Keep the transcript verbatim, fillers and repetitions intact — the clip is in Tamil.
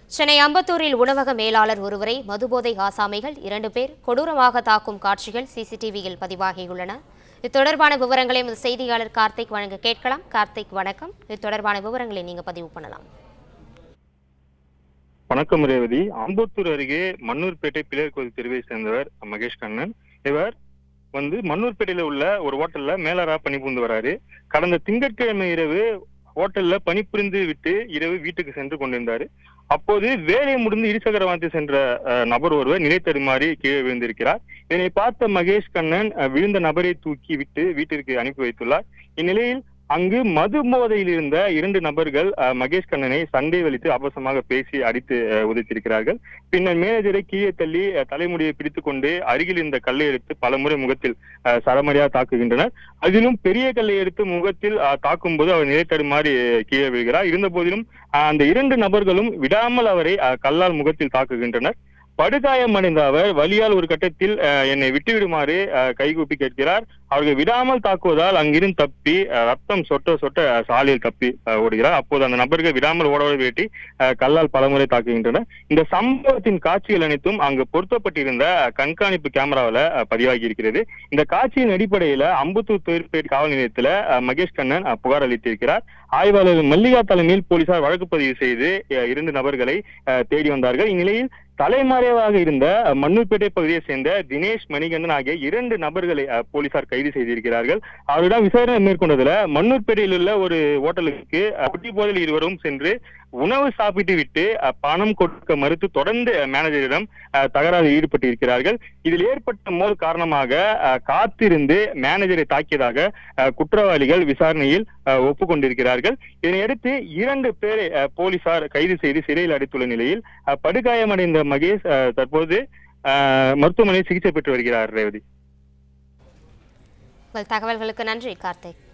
சென்னை அம்பத்தூரில் உணவக மேலாளர் ஒருவரை மதுபோதை ஆசாமிகள் இரண்டு பேர் கொடூரமாக தாக்கும் காட்சிகள் சிசிடிவியில் பதிவாகியுள்ளன. இது தொடர்பான விவரங்களை எமது செய்தியாளர் கார்த்திக் வழங்க கேட்கலாம். கார்த்திக் வணக்கம். இது தொடர்பான விவரங்களை நீங்க பதிவு பண்ணலாம். வணக்கம் ரேவதி. அம்பத்தூர் அருகே மன்னூர்பேட்டை பிள்ளையார் கோயில் தெருவை சேர்ந்தவர் மகேஷ் கண்ணன். இவர் வந்து மன்னூர்பேட்டையில உள்ள ஒரு ஹோட்டல்ல மேலாளரா பணிபுரிந்து வராரு. கடந்த திங்கட்கிழமை இரவு ஹோட்டல்ல பணிபுரிந்து விட்டு இரவு வீட்டுக்கு சென்று கொண்டிருந்தாரு. அப்போது வேலையை முடிந்து இருசக்கர வாகனத்தில் சென்ற நபர் ஒருவர் நிலை தடுமாறி கீழே விழுந்திருக்கிறார். இதனை பார்த்த மகேஷ் கண்ணன் விழுந்த நபரை தூக்கி விட்டு வீட்டிற்கு அனுப்பி வைத்துள்ளார். இந்நிலையில் அங்கு மது போதையில் இருந்த இரண்டு நபர்கள் மகேஷ் கண்ணனை சண்டை வலித்து அபசமாக பேசி அடித்து உதைத்திருக்கிறார்கள். பின்னர் மேனேஜரை கீழே தள்ளி தலைமுடியை பிடித்துக் கொண்டு அருகில் இருந்த கல்லை எடுத்து பல முறை முகத்தில் சரமரியாக தாக்குகின்றனர். அதிலும் பெரிய கல்லை எடுத்து முகத்தில் தாக்கும் போது அவர் நிலை தடுமாறி கீழே விழுகிறார். இருந்த போதிலும் அந்த இரண்டு நபர்களும் விடாமல் அவரை கல்லால் முகத்தில் தாக்குகின்றனர். படுகாயம் அடைந்த அவர் வலியால் ஒரு கட்டத்தில் என்னை விட்டுவிடுமாறு கைகூப்பி கேட்கிறார். அவர்கள் விடாமல் தாக்குவதால் அங்கிருந்து தப்பி ரத்தம் சொட்ட சொட்ட சாலையில் தப்பி ஓடுகிறார். அப்போது அந்த நபர்கள் விடாமல் ஓட வேட்டி கல்லால் பலமுறை தாக்குகின்றனர். இந்த சம்பவத்தின் காட்சிகள் அனைத்தும் அங்கு பொருத்தப்பட்டிருந்த கண்காணிப்பு கேமராவில் பதிவாகி இருக்கிறது. இந்த காட்சியின் அடிப்படையில அம்பத்தூர் தொழிற்பேட் காவல் நிலையத்துல மகேஷ் கண்ணன் புகார் அளித்திருக்கிறார். ஆய்வாளர் மல்லிகா தலைமையில் போலீசார் வழக்கு பதிவு செய்து இரண்டு நபர்களை தேடி வந்தார்கள். இந்நிலையில் தலைமறைவாக இருந்த மன்னூர்பேட்டை பகுதியை சேர்ந்த தினேஷ் மணிகண்டன் ஆகிய இரண்டு நபர்களை போலீசார் கைது செய்திருக்கிறார்கள். அவரிடம் விசாரணை மேற்கொண்டதுல மன்னூர்பேட்டையில் உள்ள ஒரு ஹோட்டலுக்கு குட்டி போதையில் இருவரும் சென்று உணவு சாப்பிட்டு விட்டு பணம் கொடுக்க மறுத்து தொடர்ந்து மேனேஜரிடம் தகராறு ஈடுபட்டு இருக்கிறார்கள். இதில் ஏற்பட்ட மோதல் காரணமாக காத்திருந்து மேனேஜரை தாக்கியதாக குற்றவாளிகள் விசாரணையில் ஒப்புக்கொண்டிருக்கிறார்கள். இதனையடுத்து இரண்டு பேரை போலீசார் கைது செய்து சிறையில் அடைத்துள்ள நிலையில் படுகாயமடைந்த மகேஷ் தற்போது மருத்துவமனையில் சிகிச்சை பெற்று வருகிறார். ரேவதி, தகவல்களுக்கு நன்றி கார்த்திக்.